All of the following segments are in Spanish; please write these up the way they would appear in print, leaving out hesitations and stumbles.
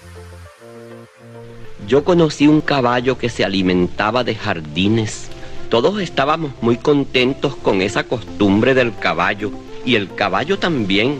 Yo conocí un caballo que se alimentaba de jardines. Todos estábamos muy contentos con esa costumbre del caballo, y el caballo también.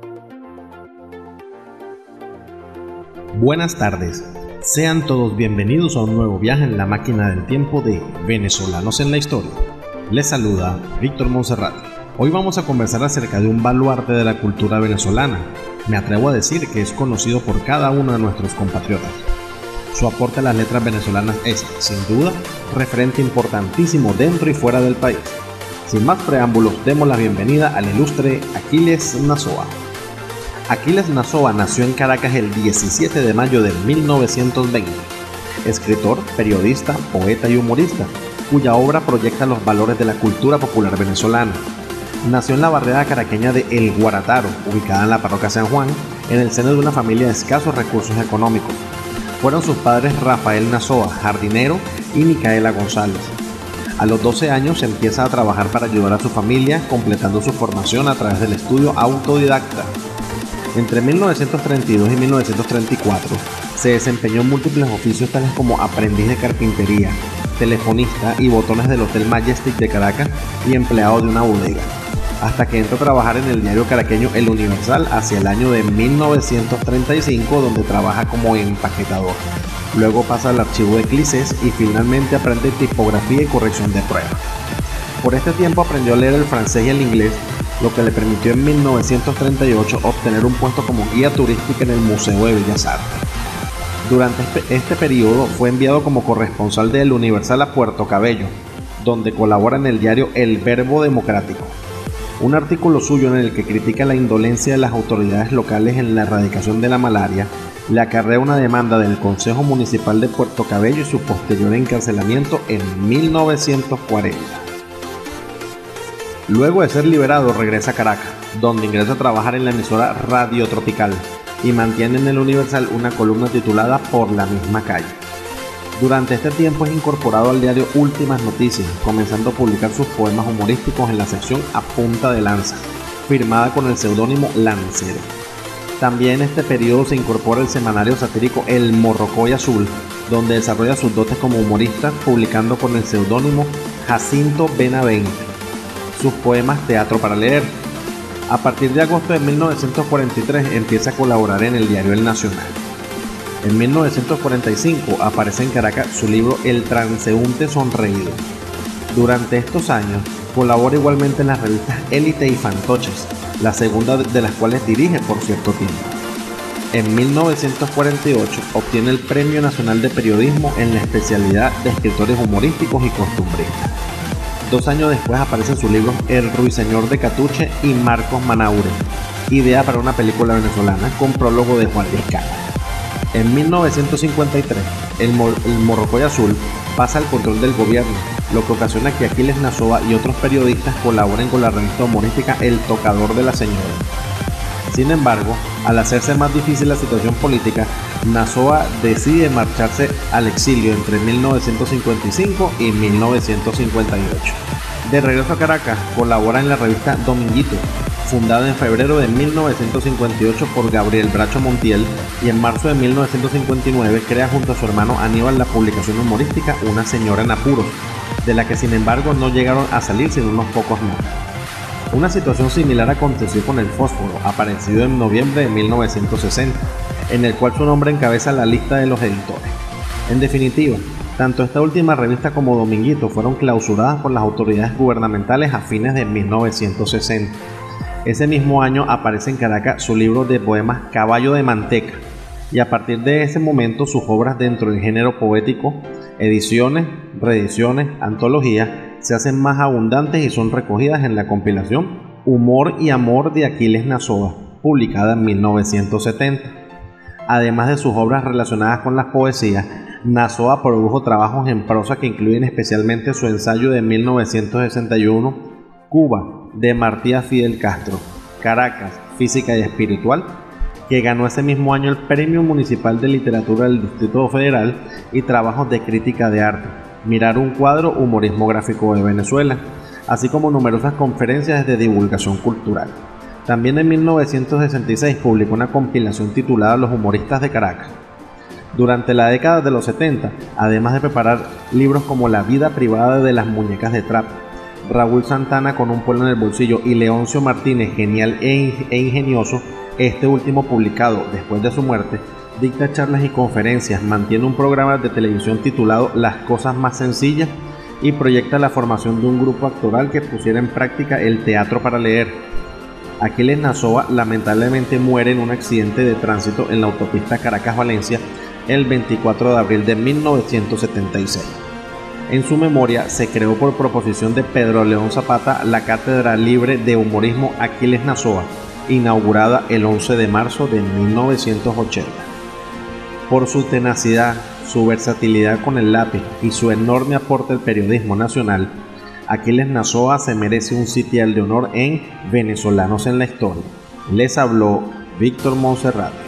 Buenas tardes. Sean todos bienvenidos a un nuevo viaje en la máquina del tiempo de Venezolanos en la Historia. Les saluda Víctor Monserrat. Hoy vamos a conversar acerca de un baluarte de la cultura venezolana. Me atrevo a decir que es conocido por cada uno de nuestros compatriotas. Su aporte a las letras venezolanas es, sin duda, referente importantísimo dentro y fuera del país. Sin más preámbulos, demos la bienvenida al ilustre Aquiles Nazoa. Aquiles Nazoa nació en Caracas el 17 de mayo de 1920. Escritor, periodista, poeta y humorista, cuya obra proyecta los valores de la cultura popular venezolana. Nació en la barriada caraqueña de El Guarataro, ubicada en la parroquia San Juan, en el seno de una familia de escasos recursos económicos. Fueron sus padres Rafael Nazoa, jardinero, y Micaela González. A los 12 años empieza a trabajar para ayudar a su familia, completando su formación a través del estudio autodidacta. Entre 1932 y 1934 se desempeñó en múltiples oficios tales como aprendiz de carpintería, telefonista y botones del Hotel Majestic de Caracas y empleado de una bodega, hasta que entró a trabajar en el diario caraqueño El Universal hacia el año de 1935, donde trabaja como empaquetador. Luego pasa al archivo de Clisés y finalmente aprende tipografía y corrección de pruebas. Por este tiempo aprendió a leer el francés y el inglés, lo que le permitió en 1938 obtener un puesto como guía turística en el Museo de Bellas Artes. Durante este periodo fue enviado como corresponsal de El Universal a Puerto Cabello, donde colabora en el diario El Verbo Democrático. Un artículo suyo en el que critica la indolencia de las autoridades locales en la erradicación de la malaria le acarrea una demanda del Consejo Municipal de Puerto Cabello y su posterior encarcelamiento en 1940. Luego de ser liberado regresa a Caracas, donde ingresa a trabajar en la emisora Radio Tropical y mantiene en El Universal una columna titulada Por la misma calle. Durante este tiempo es incorporado al diario Últimas Noticias, comenzando a publicar sus poemas humorísticos en la sección A Punta de Lanza, firmada con el seudónimo Lancero. También en este periodo se incorpora el semanario satírico El Morrocoy Azul, donde desarrolla sus dotes como humorista, publicando con el seudónimo Jacinto Benavente sus poemas Teatro para Leer. A partir de agosto de 1943 empieza a colaborar en el diario El Nacional. En 1945 aparece en Caracas su libro El Transeúnte Sonreído. Durante estos años colabora igualmente en las revistas Élite y Fantoches, la segunda de las cuales dirige por cierto tiempo. En 1948 obtiene el Premio Nacional de Periodismo en la especialidad de escritores humorísticos y costumbristas. 2 años después aparecen sus libros El Ruiseñor de Catuche y Marcos Manaure, idea para una película venezolana con prólogo de Juan Vizcarra. En 1953, el Morrocoy Azul pasa al control del gobierno, lo que ocasiona que Aquiles Nazoa y otros periodistas colaboren con la revista humorística El Tocador de la Señora. Sin embargo, al hacerse más difícil la situación política, Nazoa decide marcharse al exilio entre 1955 y 1958. De regreso a Caracas, colabora en la revista Dominguito, fundada en febrero de 1958 por Gabriel Bracho Montiel, y en marzo de 1959 crea junto a su hermano Aníbal la publicación humorística Una Señora en Apuros, de la que sin embargo no llegaron a salir sino unos pocos números. Una situación similar aconteció con El Fósforo, aparecido en noviembre de 1960, en el cual su nombre encabeza la lista de los editores. En definitiva, tanto esta última revista como Dominguito fueron clausuradas por las autoridades gubernamentales a fines de 1960. Ese mismo año aparece en Caracas su libro de poemas Caballo de Manteca, y a partir de ese momento sus obras dentro del género poético, ediciones, reediciones, antologías, se hacen más abundantes y son recogidas en la compilación Humor y Amor de Aquiles Nazoa, publicada en 1970. Además de sus obras relacionadas con las poesías, Nazoa produjo trabajos en prosa que incluyen especialmente su ensayo de 1961, Cuba, de Martí Fidel Castro, Caracas, Física y Espiritual, que ganó ese mismo año el Premio Municipal de Literatura del Distrito Federal, y trabajos de crítica de arte, Mirar un cuadro, humorismo gráfico de Venezuela, así como numerosas conferencias de divulgación cultural. También en 1966 publicó una compilación titulada Los humoristas de Caracas, Durante la década de los 70, además de preparar libros como La vida privada de las muñecas de trap, Raúl Santana con Un pueblo en el bolsillo y Leoncio Martínez, genial e ingenioso, este último publicado después de su muerte, dicta charlas y conferencias, mantiene un programa de televisión titulado Las cosas más sencillas y proyecta la formación de un grupo actoral que pusiera en práctica el teatro para leer. Aquiles Nazoa lamentablemente muere en un accidente de tránsito en la autopista Caracas-Valencia el 24 de abril de 1976. En su memoria se creó por proposición de Pedro León Zapata la Cátedra Libre de Humorismo Aquiles Nazoa, inaugurada el 11 de marzo de 1980. Por su tenacidad, su versatilidad con el lápiz y su enorme aporte al periodismo nacional, Aquiles Nazoa se merece un sitial de honor en Venezolanos en la Historia. Les habló Víctor Monserrat.